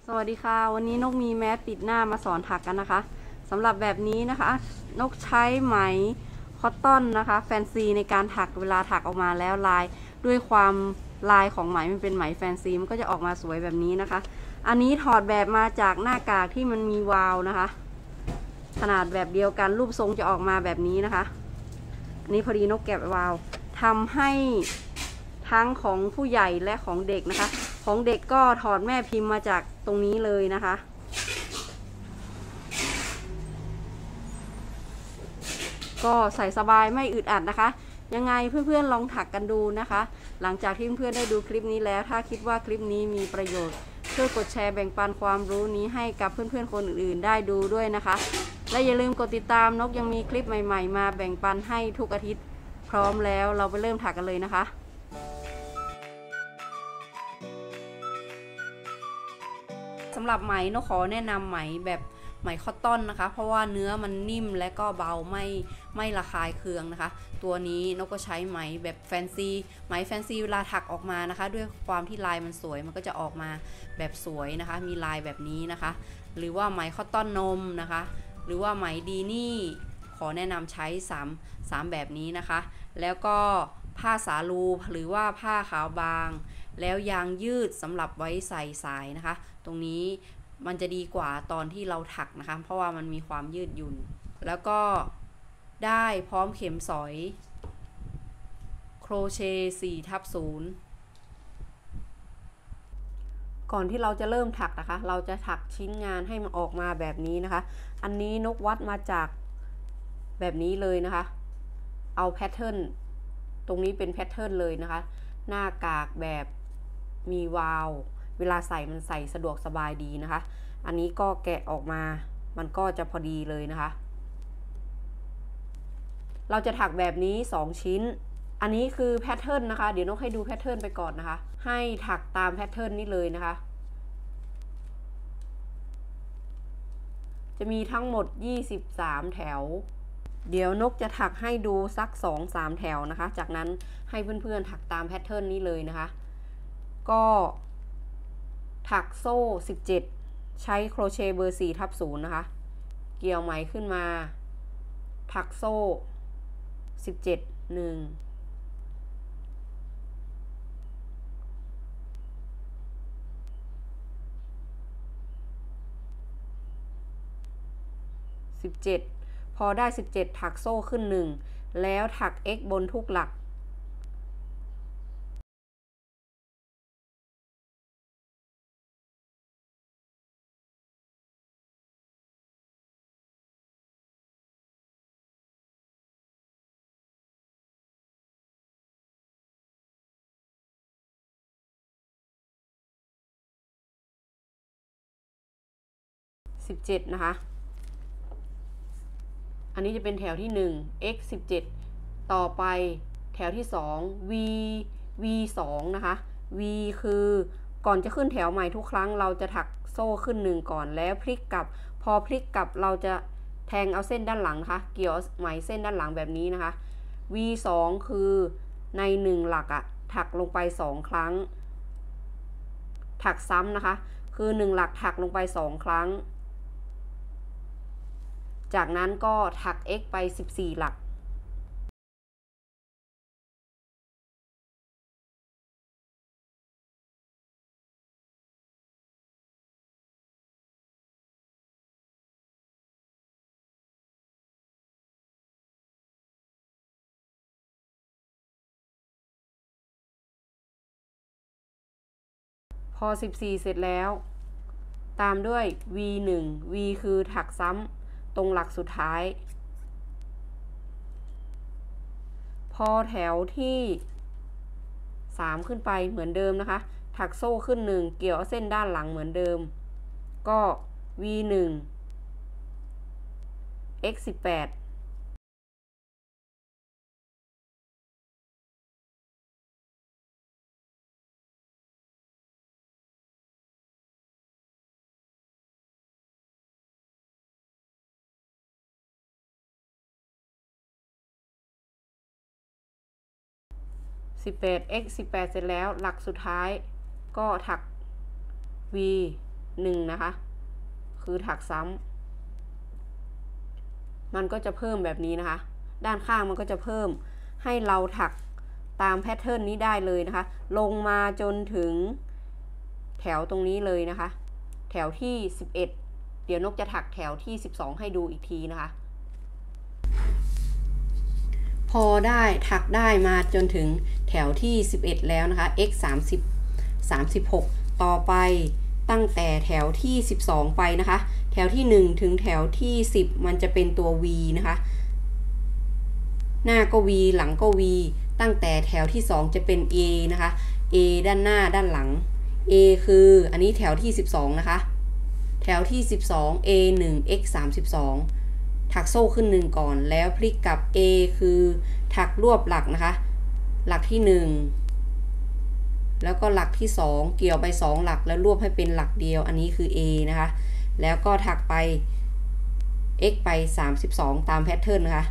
สวัสดีค่ะวันนี้นกมีแมสปิดหน้ามาสอนถักกันนะคะสำหรับแบบนี้นะคะนกใช้ไหมคอตตอนนะคะแฟนซีในการถักเวลาถักออกมาแล้วลายด้วยความลายของไหมมันเป็นไหมแฟนซีมันก็จะออกมาสวยแบบนี้นะคะอันนี้ถอดแบบมาจากหน้ากากที่มันมีวาล์วนะคะขนาดแบบเดียวกันรูปทรงจะออกมาแบบนี้นะคะอันนี้พอดีนกแกะวาล์วทำให้ทั้งของผู้ใหญ่และของเด็กนะคะของเด็กก็ถอดแม่พิมพ์มาจากตรงนี้เลยนะคะก็ใส่สบายไม่อึดอัดนะคะยังไงเพื่อนๆลองถักกันดูนะคะหลังจากที่เพื่อนๆได้ดูคลิปนี้แล้วถ้าคิดว่าคลิปนี้มีประโยชน์ช่วยกดแชร์แบ่งปันความรู้นี้ให้กับเพื่อนๆคนอื่นๆได้ดูด้วยนะคะและอย่าลืมกดติดตามนกยังมีคลิปใหม่ๆมาแบ่งปันให้ทุกอาทิตย์พร้อมแล้วเราไปเริ่มถักกันเลยนะคะสำหรับไหมนกขอแนะนำไหมแบบไหมคอตตอนนะคะเพราะว่าเนื้อมันนิ่มและก็เบาไม่ระคายเคืองนะคะตัวนี้นกก็ใช้ไหมแบบแฟนซีไหมแฟนซีเวลาถักออกมานะคะด้วยความที่ลายมันสวยมันก็จะออกมาแบบสวยนะคะมีลายแบบนี้นะคะหรือว่าไหมคอตตอนนมนะคะหรือว่าไหมดีนี่ขอแนะนำใช้3แบบนี้นะคะแล้วก็ผ้าสาลูหรือว่าผ้าขาวบางแล้วยางยืดสำหรับไว้ใส่สายนะคะตรงนี้มันจะดีกว่าตอนที่เราถักนะคะเพราะว่ามันมีความยืดหยุ่นแล้วก็ได้พร้อมเข็มสอยโครเชต์4/0ก่อนที่เราจะเริ่มถักนะคะเราจะถักชิ้นงานให้มันออกมาแบบนี้นะคะอันนี้นกวัดมาจากแบบนี้เลยนะคะเอาแพทเทิร์นตรงนี้เป็นแพทเทิร์นเลยนะคะหน้ากากแบบมีวาล์วเวลาใส่มันใส่สะดวกสบายดีนะคะอันนี้ก็แกะออกมามันก็จะพอดีเลยนะคะเราจะถักแบบนี้2ชิ้นอันนี้คือแพทเทิร์นนะคะเดี๋ยวนกให้ดูแพทเทิร์นไปก่อนนะคะให้ถักตามแพทเทิร์นนี้เลยนะคะจะมีทั้งหมด23แถวเดี๋ยวนกจะถักให้ดูสัก 2-3 แถวนะคะจากนั้นให้เพื่อนๆถักตามแพทเทิร์นนี้เลยนะคะก็ถักโซ่17ใช้โครเชต์เบอร์4/0นะคะเกี่ยวไหมขึ้นมาถักโซ่17 1 17พอได้17ถักโซ่ขึ้น1แล้วถัก x บนทุกหลัก17นะคะอันนี้จะเป็นแถวที่1 x 17ต่อไปแถวที่2 v 2นะคะ v คือก่อนจะขึ้นแถวใหม่ทุกครั้งเราจะถักโซ่ขึ้น1ก่อนแล้วพลิกกลับพอพลิกกลับเราจะแทงเอาเส้นด้านหลังนะคะเกี่ยวไหมเส้นด้านหลังแบบนี้นะคะ v 2คือใน1หลักอะถักลงไป2ครั้งถักซ้ำนะคะคือ1หลักถักลงไป2ครั้งจากนั้นก็ถัก x ไป14หลักพอ14เสร็จแล้วตามด้วย v 1 v คือถักซ้ำตรงหลักสุดท้ายพอแถวที่3ขึ้นไปเหมือนเดิมนะคะถักโซ่ขึ้น1เกี่ยวเส้นด้านหลังเหมือนเดิมก็ v 1 x 1818 x 18เสร็จแล้วหลักสุดท้ายก็ถัก v 1นะคะคือถักซ้ำมันก็จะเพิ่มแบบนี้นะคะด้านข้างมันก็จะเพิ่มให้เราถักตามแพทเทิร์นนี้ได้เลยนะคะลงมาจนถึงแถวตรงนี้เลยนะคะแถวที่11เดี๋ยวนกจะถักแถวที่12ให้ดูอีกทีนะคะพอได้ถักได้มาจนถึงแถวที่11แล้วนะคะ x 36ต่อไปตั้งแต่แถวที่12ไปนะคะแถวที่1ถึงแถวที่10มันจะเป็นตัว v นะคะหน้าก็ v หลังก็ v ตั้งแต่แถวที่2จะเป็น a นะคะ a ด้านหน้าด้านหลัง a คืออันนี้แถวที่12นะคะแถวที่12 a 1 x 32ถักโซ่ขึ้น1ก่อนแล้วพลิกกลับ a คือถักรวบหลักนะคะหลักที่1แล้วก็หลักที่2เกี่ยวไป2หลักแล้วรวบให้เป็นหลักเดียวอันนี้คือ a นะคะแล้วก็ถักไป x ไป32ตามแพทเทิร์นนะคะ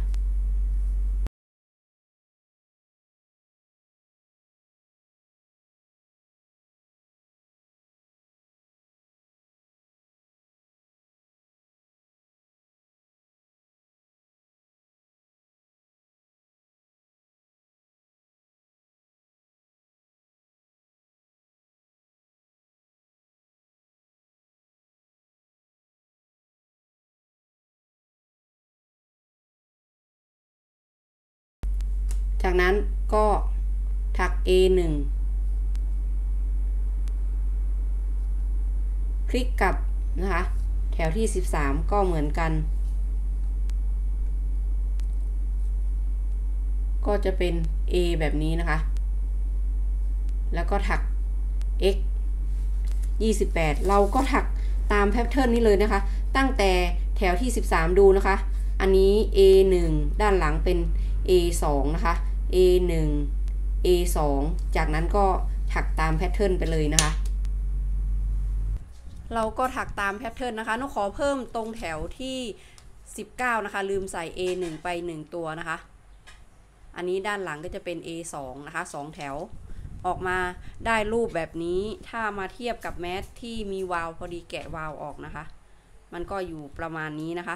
จากนั้นก็ถัก a 1คลิกกลับนะคะแถวที่13ก็เหมือนกันก็จะเป็น a แบบนี้นะคะแล้วก็ถัก x 28เราก็ถักตามแพทเทิร์นนี้เลยนะคะตั้งแต่แถวที่13ดูนะคะอันนี้ a 1ด้านหลังเป็น a 2นะคะ a 1 a 2จากนั้นก็ถักตามแพทเทิร์นไปเลยนะคะเราก็ถักตามแพทเทิร์นนะคะนกขอเพิ่มตรงแถวที่19นะคะลืมใส่ a 1ไป1ตัวนะคะอันนี้ด้านหลังก็จะเป็น a 2นะคะ2แถวออกมาได้รูปแบบนี้ถ้ามาเทียบกับแมสที่มีวาล์วพอดีแกะวาล์วออกนะคะมันก็อยู่ประมาณนี้นะคะ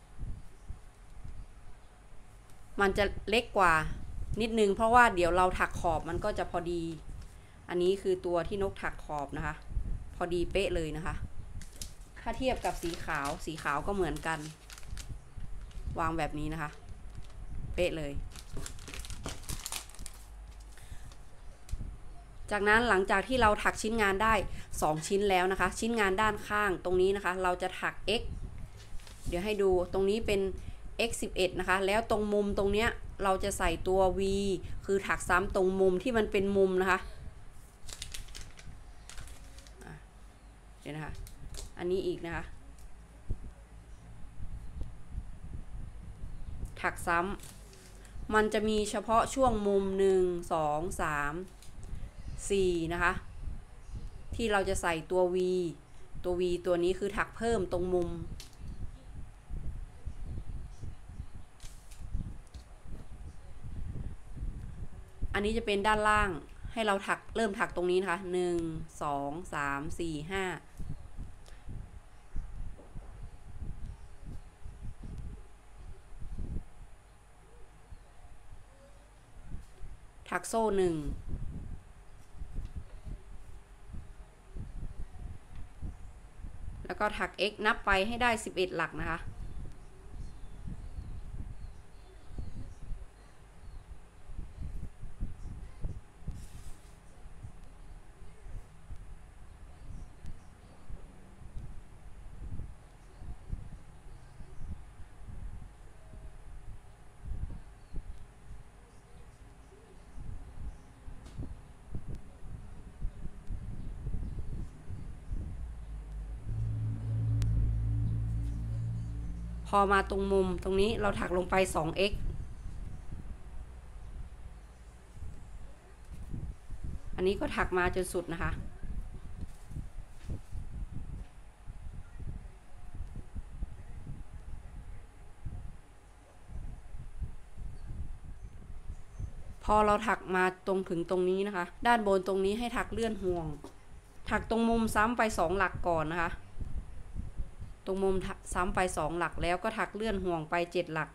มันจะเล็กกว่านิดนึงเพราะว่าเดี๋ยวเราถักขอบมันก็จะพอดีอันนี้คือตัวที่นกถักขอบนะคะพอดีเป๊ะเลยนะคะถ้าเทียบกับสีขาวก็เหมือนกันวางแบบนี้นะคะเป๊ะเลยจากนั้นหลังจากที่เราถักชิ้นงานได้2ชิ้นแล้วนะคะชิ้นงานด้านข้างตรงนี้นะคะเราจะถัก x เดี๋ยวให้ดูตรงนี้เป็น x 11นะคะแล้วตรงมุมตรงเนี้ยเราจะใส่ตัว v คือถักซ้ำตรงมุมที่มันเป็นมุมนะคะเดี๋ยวนะคะอันนี้อีกนะคะถักซ้ำมันจะมีเฉพาะช่วงมุม1 2 3 4นะคะที่เราจะใส่ตัว v ตัวนี้คือถักเพิ่มตรงมุมอันนี้จะเป็นด้านล่างให้เราถักเริ่มถักตรงนี้นะคะ1 2 3 4 5ถักโซ่1แล้วก็ถัก x นับไปให้ได้11หลักนะคะพอมาตรงมุมตรงนี้เราถักลงไป 2x อันนี้ก็ถักมาจนสุดนะคะพอเราถักมาตรงถึงตรงนี้นะคะด้านบนตรงนี้ให้ถักเลื่อนห่วงถักตรงมุมซ้ำไป2หลักก่อนนะคะตรงมุมซ้ำไป2หลักแล้วก็ถักเลื่อนห่วงไป7หลัก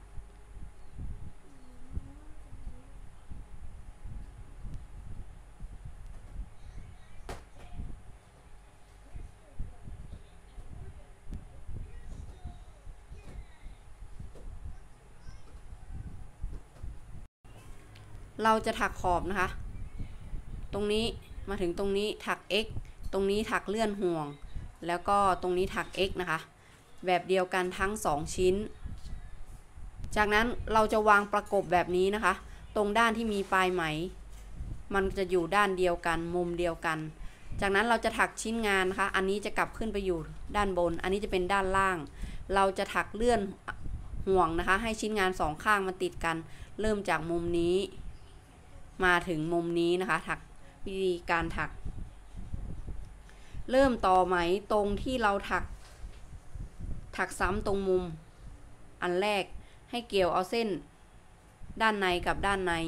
เราจะถักขอบนะคะตรงนี้มาถึงตรงนี้ถัก x ตรงนี้ถักเลื่อนห่วงแล้วก็ตรงนี้ถัก x นะคะแบบเดียวกันทั้ง2ชิ้นจากนั้นเราจะวางประกบแบบนี้นะคะตรงด้านที่มีปลายไหมมันจะอยู่ด้านเดียวกันมุมเดียวกันจากนั้นเราจะถักชิ้นงานนะคะอันนี้จะกลับขึ้นไปอยู่ด้านบนอันนี้จะเป็นด้านล่างเราจะถักเลื่อนห่วงนะคะให้ชิ้นงาน2ข้างมันติดกันเริ่มจากมุมนี้มาถึงมุมนี้นะคะถักวิธีการถักเริ่มต่อไหมตรงที่เราถักซ้ำตรงมุมอันแรกให้เกี่ยวเอาเส้นด้านในกับด้านใน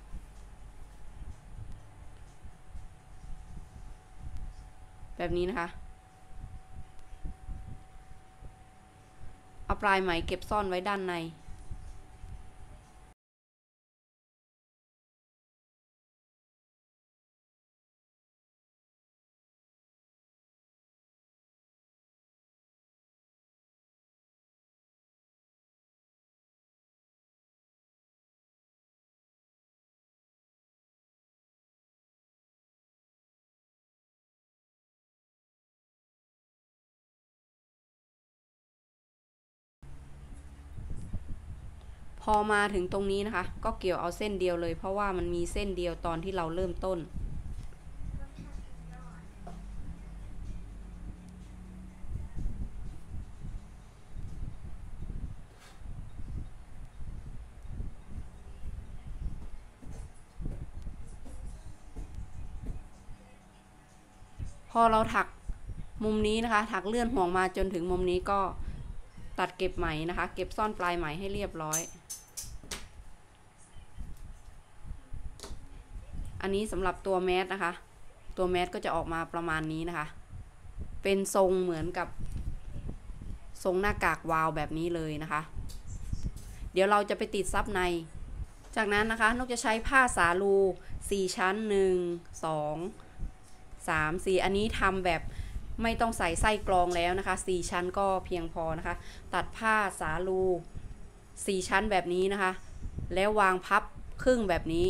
แบบนี้นะคะเอาปลายไหมเก็บซ่อนไว้ด้านในพอมาถึงตรงนี้นะคะก็เกี่ยวเอาเส้นเดียวเลยเพราะว่ามันมีเส้นเดียวตอนที่เราเริ่มต้นพอเราถักมุมนี้นะคะถักเลื่อนห่วงมาจนถึงมุมนี้ก็ตัดเก็บไหมนะคะเก็บซ่อนปลายไหมให้เรียบร้อยอันนี้สำหรับตัวแมสนะคะตัวแมสก็จะออกมาประมาณนี้นะคะเป็นทรงเหมือนกับทรงหน้ากากวาวแบบนี้เลยนะคะเดี๋ยวเราจะไปติดซับในจากนั้นนะคะนกจะใช้ผ้าสาลู4ชั้น1 2 3 4อันนี้ทำแบบไม่ต้องใส่ไส้กรองแล้วนะคะ4ชั้นก็เพียงพอนะคะตัดผ้าสาลู4ชั้นแบบนี้นะคะแล้ววางพับครึ่งแบบนี้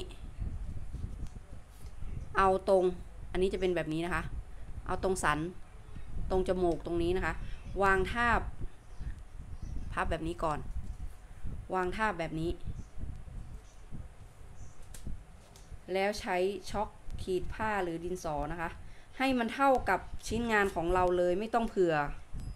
เอาตรงอันนี้จะเป็นแบบนี้นะคะเอาตรงสันตรงจมูกตรงนี้นะคะวางทาบพับแบบนี้ก่อนวางทาบแบบนี้แล้วใช้ช็อคขีดผ้าหรือดินสอนะคะให้มันเท่ากับชิ้นงานของเราเลยไม่ต้องเผื่อ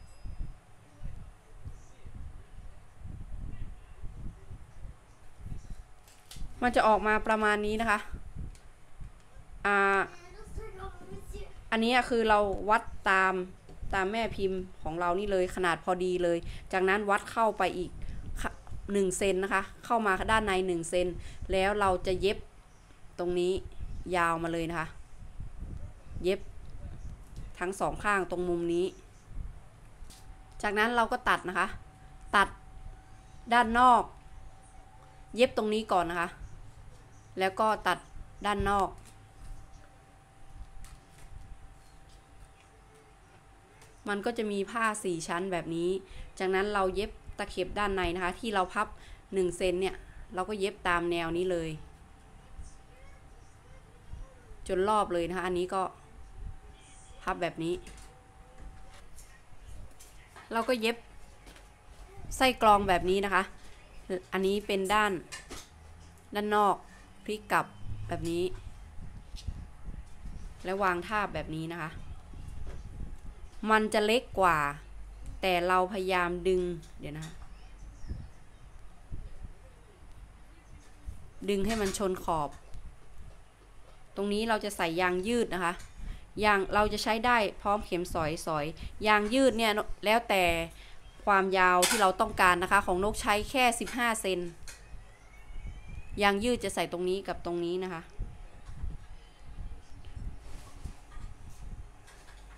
มันจะออกมาประมาณนี้นะคะอันนี้คือเราวัดตามแม่พิมพ์ของเรานี่เลยขนาดพอดีเลยจากนั้นวัดเข้าไปอีก1เซนนะคะเข้ามาด้านใน1เซนแล้วเราจะเย็บตรงนี้ยาวมาเลยนะคะเย็บทั้ง2ข้างตรงมุมนี้จากนั้นเราก็ตัดนะคะตัดด้านนอกเย็บตรงนี้ก่อนนะคะแล้วก็ตัดด้านนอกมันก็จะมีผ้า4ชั้นแบบนี้จากนั้นเราเย็บตะเข็บด้านในนะคะที่เราพับ1เซนเนี่ยเราก็เย็บตามแนวนี้เลยจนรอบเลยนะคะอันนี้ก็พับแบบนี้เราก็เย็บไส้กรองแบบนี้นะคะอันนี้เป็นด้านนอกพลิกกลับแบบนี้แล้ววางทาบแบบนี้นะคะมันจะเล็กกว่าแต่เราพยายามดึงเดี๋ยวนะดึงให้มันชนขอบตรงนี้เราจะใส่ยางยืดนะคะยางเราจะใช้ได้พร้อมเข็มสอยยางยืดเนี่ยแล้วแต่ความยาวที่เราต้องการนะคะของนกใช้แค่15เซนยางยืดจะใส่ตรงนี้กับตรงนี้นะคะ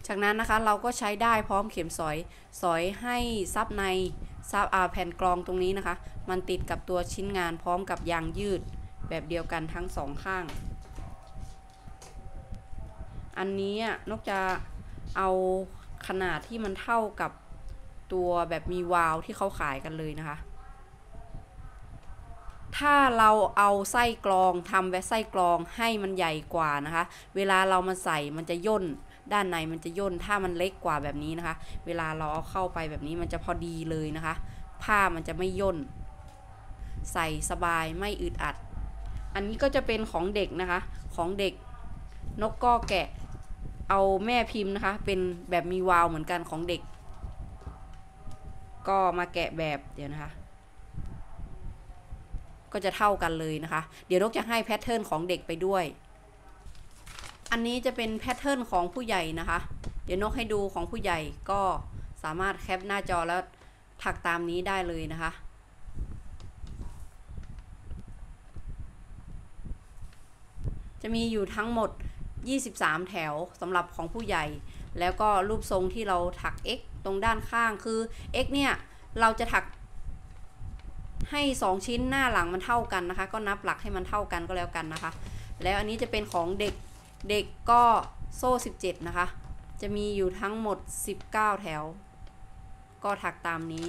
จากนั้นนะคะเราก็ใช้ได้พร้อมเข็มสอยให้ซับในซับแผ่นกรองตรงนี้นะคะมันติดกับตัวชิ้นงานพร้อมกับยางยืดแบบเดียวกันทั้งสองข้างอันนี้นกจะเอาขนาดที่มันเท่ากับตัวแบบมีวาล์วที่เขาขายกันเลยนะคะถ้าเราเอาไส้กรองทำแบบไส้กรองให้มันใหญ่กว่านะคะเวลาเรามาใส่มันจะย่นด้านในมันจะย่นถ้ามันเล็กกว่าแบบนี้นะคะเวลาเราเอาเข้าไปแบบนี้มันจะพอดีเลยนะคะผ้ามันจะไม่ย่นใส่สบายไม่อึดอัดอันนี้ก็จะเป็นของเด็กนะคะของเด็กนกก็แกะเอาแม่พิมพ์นะคะเป็นแบบมีวาล์วเหมือนกันของเด็กก็มาแกะแบบเดี๋ยวนะคะก็จะเท่ากันเลยนะคะเดี๋ยวนกจะให้แพทเทิร์นของเด็กไปด้วยอันนี้จะเป็นแพทเทิร์นของผู้ใหญ่นะคะเดี๋ยวนกให้ดูของผู้ใหญ่ก็สามารถแคปหน้าจอแล้วถักตามนี้ได้เลยนะคะจะมีอยู่ทั้งหมด23แถวสำหรับของผู้ใหญ่แล้วก็รูปทรงที่เราถัก X ตรงด้านข้างคือ X เนี่ยเราจะถักให้2ชิ้นหน้าหลังมันเท่ากันนะคะก็นับหลักให้มันเท่ากันก็แล้วกันนะคะแล้วอันนี้จะเป็นของเด็กก็โซ่17นะคะจะมีอยู่ทั้งหมด19แถวก็ถักตามนี้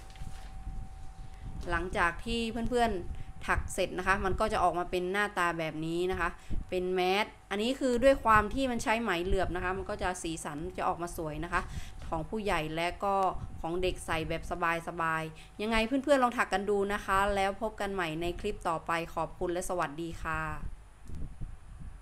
หลังจากที่เพื่อนๆถักเสร็จนะคะมันก็จะออกมาเป็นหน้าตาแบบนี้นะคะเป็นแมสอันนี้คือด้วยความที่มันใช้ไหมเหลือบนะคะมันก็จะสีสันจะออกมาสวยนะคะของผู้ใหญ่และก็ของเด็กใส่แบบสบายๆยังไงเพื่อนๆลองถักกันดูนะคะแล้วพบกันใหม่ในคลิปต่อไปขอบคุณและสวัสดีค่ะ